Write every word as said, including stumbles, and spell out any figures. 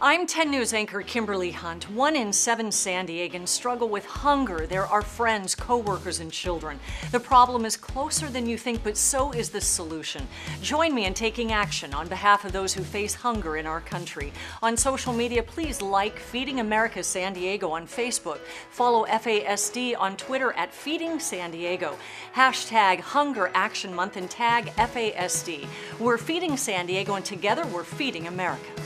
I'm ten News anchor Kimberly Hunt. One in seven San Diegans struggle with hunger. There are friends, co-workers, and children. The problem is closer than you think, but so is the solution. Join me in taking action on behalf of those who face hunger in our country. On social media, please like Feeding America San Diego on Facebook. Follow F A S D on Twitter at Feeding San Diego. Hashtag Hunger Action Month and tag F A S D. We're Feeding San Diego, and together we're feeding America.